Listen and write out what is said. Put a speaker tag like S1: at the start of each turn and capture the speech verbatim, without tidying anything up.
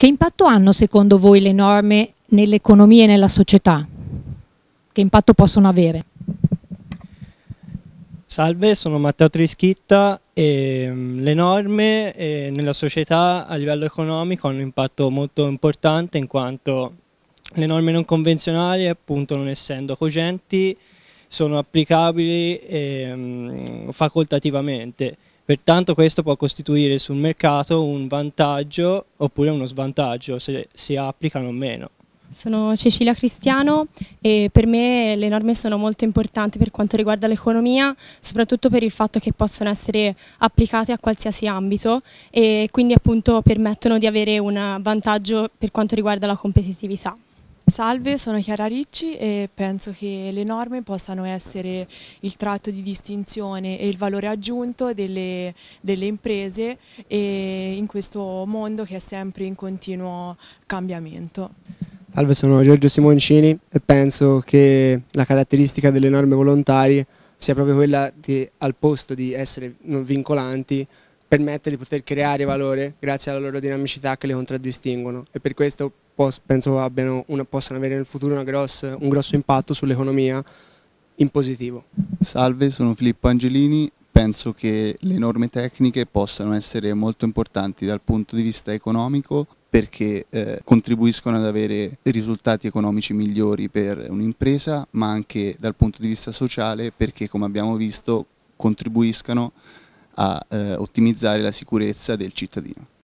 S1: Che impatto hanno secondo voi le norme nell'economia e nella società? Che impatto possono avere?
S2: Salve, sono Matteo Trischitta e mh, le norme eh, nella società a livello economico hanno un impatto molto importante in quanto le norme non convenzionali, appunto non essendo cogenti, sono applicabili eh, mh, facoltativamente. Pertanto questo può costituire sul mercato un vantaggio oppure uno svantaggio se si applicano o meno.
S3: Sono Cecilia Cristiano e per me le norme sono molto importanti per quanto riguarda l'economia, soprattutto per il fatto che possono essere applicate a qualsiasi ambito e quindi appunto permettono di avere un vantaggio per quanto riguarda la competitività.
S4: Salve, sono Chiara Ricci e penso che le norme possano essere il tratto di distinzione e il valore aggiunto delle, delle imprese e in questo mondo che è sempre in continuo cambiamento.
S5: Salve, sono Giorgio Simoncini e penso che la caratteristica delle norme volontarie sia proprio quella di, al posto di essere non vincolanti, permette di poter creare valore grazie alla loro dinamicità che le contraddistinguono e per questo pos, penso abbiano una, possano avere nel futuro una grossa, un grosso impatto sull'economia in positivo.
S6: Salve, sono Filippo Angelini. Penso che le norme tecniche possano essere molto importanti dal punto di vista economico perché eh, contribuiscono ad avere risultati economici migliori per un'impresa, ma anche dal punto di vista sociale perché, come abbiamo visto, contribuiscono a eh, ottimizzare la sicurezza del cittadino.